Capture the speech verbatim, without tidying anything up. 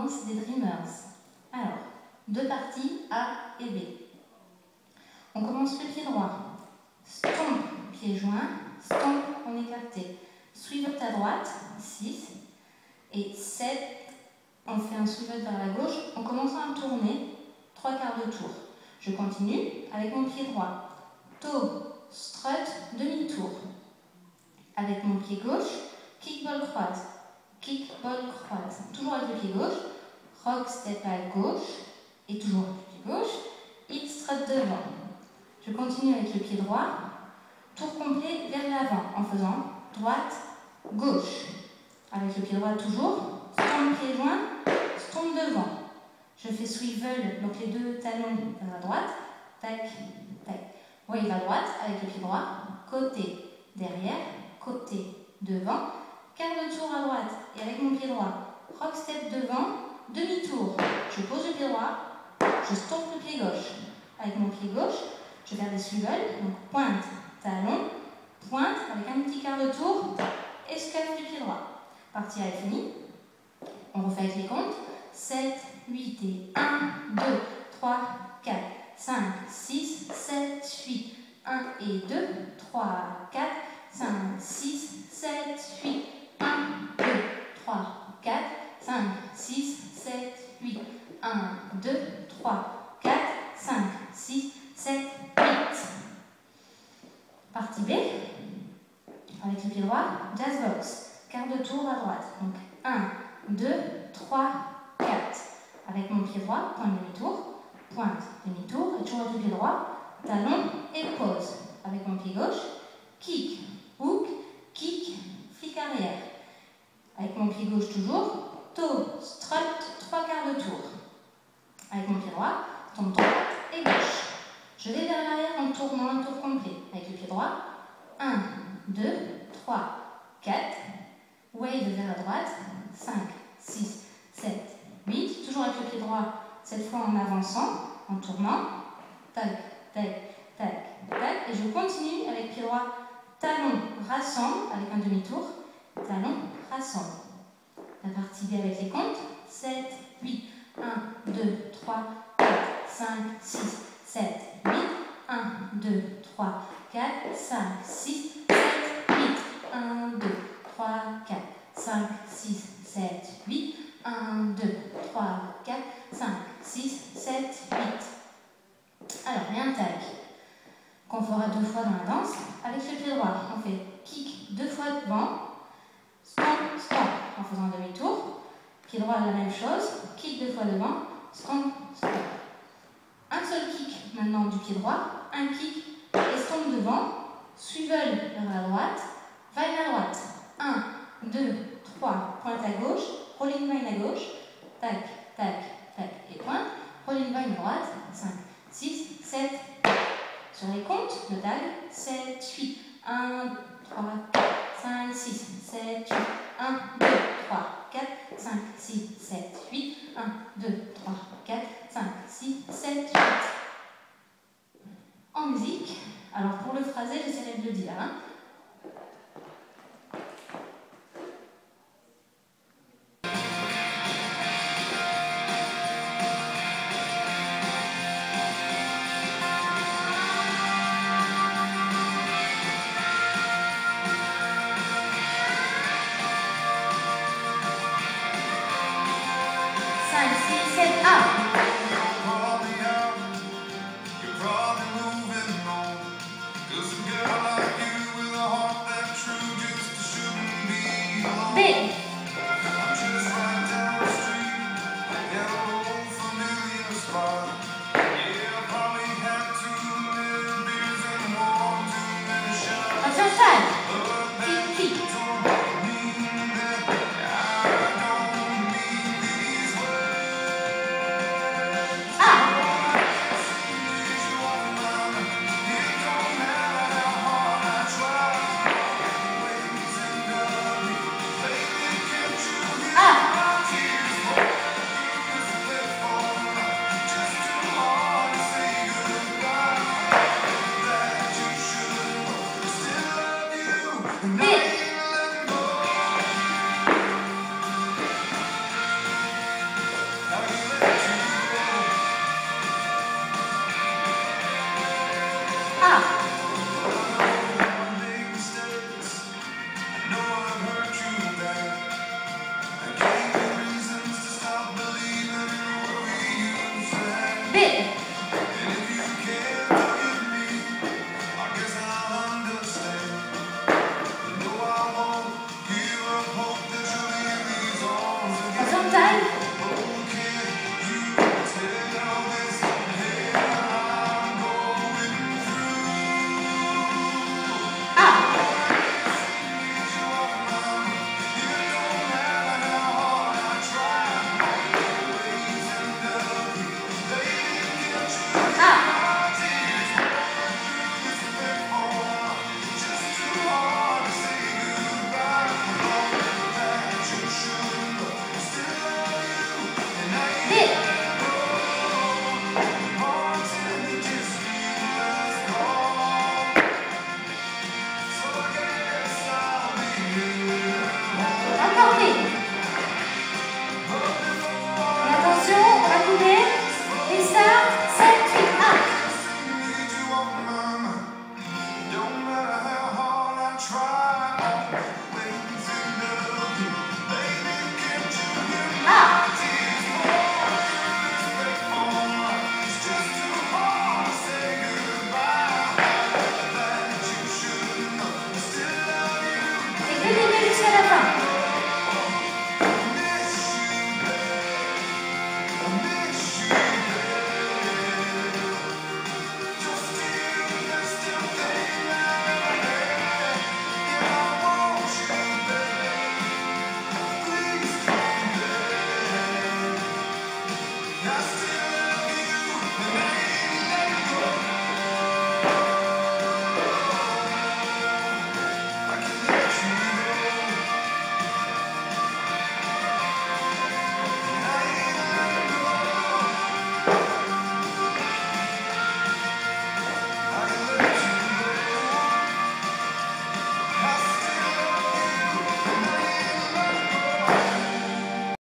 danse des Dreamers. Alors, deux parties, A et B. On commence le pied droit. Stomp, pied joint. Stomp, on écarté. Swivel à droite, six. Et sept, on fait un swivel vers la gauche en commençant à tourner trois quarts de tour. Je continue avec mon pied droit. Toe, strut, demi-tour. Avec mon pied gauche, kickball croate. Kickball croate. Toujours avec le pied gauche. Rock step à gauche. Et toujours avec le pied gauche. Hip strut devant. Je continue avec le pied droit. Tour complet vers l'avant en faisant droite, gauche. Avec le pied droit toujours. Stomp pied joint. Stomp devant. Je fais swivel, donc les deux talons vers la droite. Tac, tac. Wave à droite avec le pied droit. Côté, derrière. Côté, devant. Quart de tour à droite. Et avec mon pied droit. Rock step devant. Demi-tour. Je pose le pied droit. Je stompe le pied gauche. Avec mon pied gauche, je vais faire des swivels. Donc pointe, talon, pointe avec un petit quart de tour. Escalade du pied droit. Partie A est finie. On refait avec les comptes. sept, huit et un, deux, trois, quatre, cinq, six, sept, huit. un et deux, trois, quatre, cinq, six, sept, huit. un, deux, trois, quatre, cinq, six, sept, huit. un, deux, trois, quatre, cinq, six, sept, huit. Partie B. Avec le pied droit, jazz box. Quart de tour à droite. Donc un, deux, trois, quatre. Avec mon pied droit, point demi-tour. Pointe, demi-tour. Et toujours avec le pied droit. Talon et pause. Avec mon pied gauche, kick, hook, kick, flic arrière. Avec mon pied gauche toujours, toe, strut, trois quarts de tour. Avec mon pied droit, tombe droite et gauche. Je vais vers l'arrière en tournant un tour complet. Avec le pied droit, un, deux, trois, quatre. Wave vers la droite, cinq, six, sept, huit. Toujours avec le pied droit, cette fois en avançant, en tournant. Tac, tac, tac, tac. Et je continue avec pied droit, talon, rassemble, avec un demi-tour. Talon, rassemble. La partie B avec les comptes. sept, huit, un, deux, trois, quatre, cinq, six, sept, huit. un, deux, trois, quatre, cinq, six, sept, huit. un, deux, trois, quatre, cinq, six, sept, huit. un, deux, trois, quatre, cinq, six, sept, huit. Alors, il y a un tag qu'on fera deux fois dans la danse. Avec le pied droit, on fait kick deux fois devant, stomp, stomp, en faisant demi-tour. Pied droit, la même chose, kick deux fois devant, stomp, stomp. Un seul kick maintenant du pied droit, un kick et stomp devant, swivel vers la droite, vague à droite. un, deux, trois, pointe à gauche, rolling vine à gauche, tac, tac, tac et pointe, rolling vine à droite, cinq, six, sept, sur les comptes, le tag, sept, huit, un, trois, quatre, cinq, six, sept, huit, un, deux, trois, quatre, cinq, six, sept, huit, un, deux, trois, quatre, cinq, six, sept, huit. En musique, alors pour le phrasé, j'essaierai de le dire. Hein. cinq, six, sept, un. B.